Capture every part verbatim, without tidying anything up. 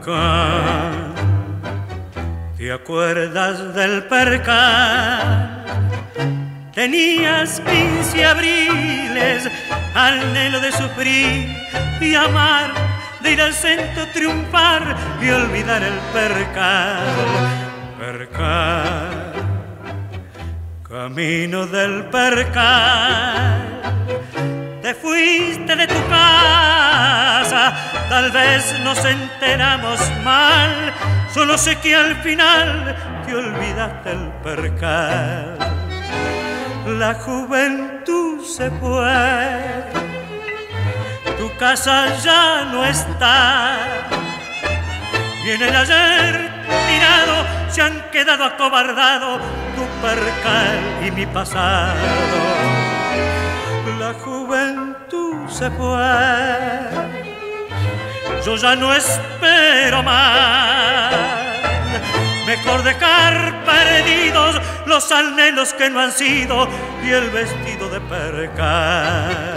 Percal, ¿te acuerdas del percal? Tenías quince abriles, anhelo de sufrir y amar, de ir al centro triunfar y olvidar el percal. Percal, camino del percal, te fuiste de tu casa, tal vez nos enteramos mal, solo sé que al final te olvidaste el percal. La juventud se fue, tu casa ya no está, y en el ayer tirado se han quedado acobardados tu percal y mi pasado. La juventud se fue, yo ya no espero más, mejor dejar perdidos los anhelos que no han sido y el vestido de percal.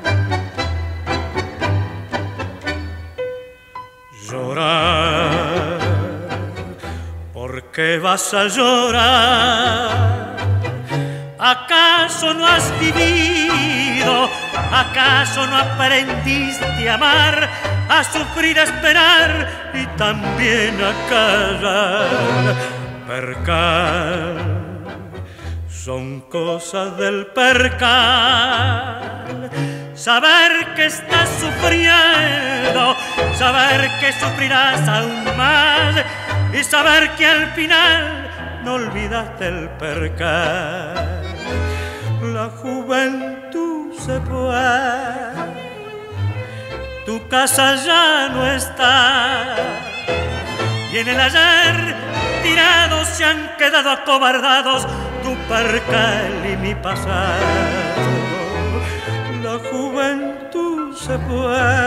Llorar, ¿por qué vas a llorar? ¿Acaso no has vivido? ¿Acaso no aprendiste a amar, a sufrir, a esperar y también a callar? Percal, son cosas del percal. Saber que estás sufriendo, saber que sufrirás aún más y saber que al final no olvidaste el percal. La juventud se fue, tu casa ya no está, y en el ayer tirados se han quedado acobardados tu percal y mi pasado. La juventud se fue,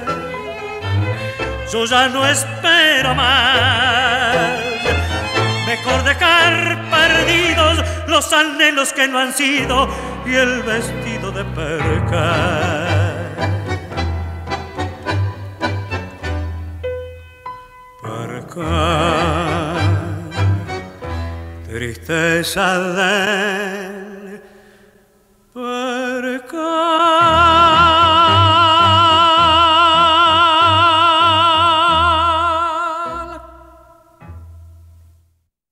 yo ya no espero más, mejor dejar perdidos los anhelos que no han sido y el vestido de percal. Percal, tristeza del percal.